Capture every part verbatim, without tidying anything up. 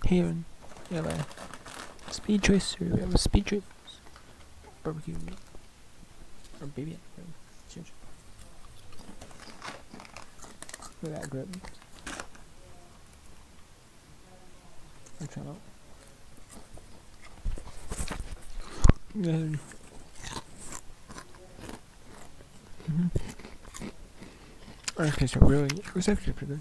Here we have a speed choice, or we have a speed choice. Barbecue. Or baby. Change. Look at that grip. I'm trying out. Good. Mm-hmm. Okay, so really, it was actually pretty good.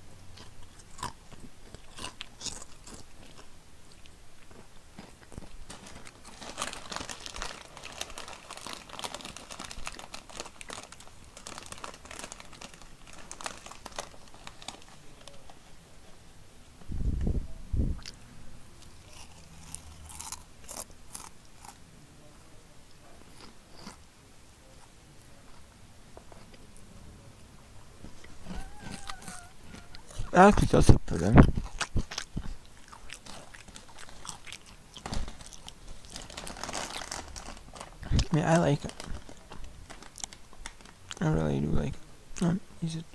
Actually, does look pretty good. I mean, I like it. I really do like it. Um, is it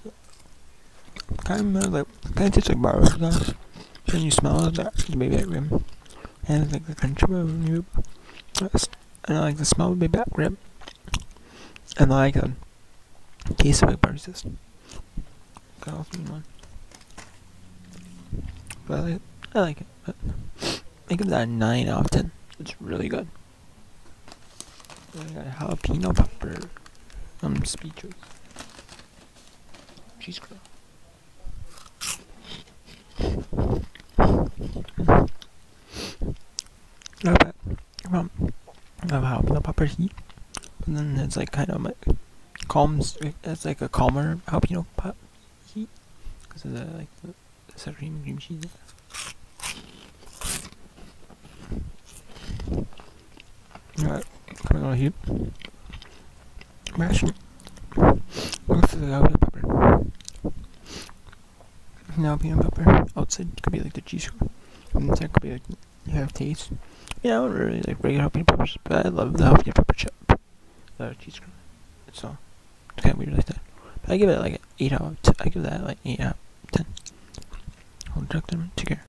kind of like kind of tastes like barbecue sauce? When you smell it, that the baby back rib, and it's like the crunch of a rib. And I like the smell of the baby back rib, and I like the taste of like barbecue sauce. Got all three in one. But I like it. I like it. But I give that a nine out of ten. It's really good. I got a jalapeno pepper. I'm speechless. Cheese curl. Not bad. Um, I have jalapeno pepper heat, but then it's like kind of like calms. It's like a calmer jalapeno pop heat because of the like the sour cream and cream cheese. Alright, coming on heat. Mash. Looks like jalapeno pepper. Jalapeno pepper. Outside could be like the cheese curl. Inside could be like you have taste. Yeah, I don't really like regular jalapeno peppers, but I love the jalapeno pepper chip. The cheese curl. It's all it's kind of weird like that. But I give it like an eight out of ten. I give that like eight out of ten. Hold on, take care.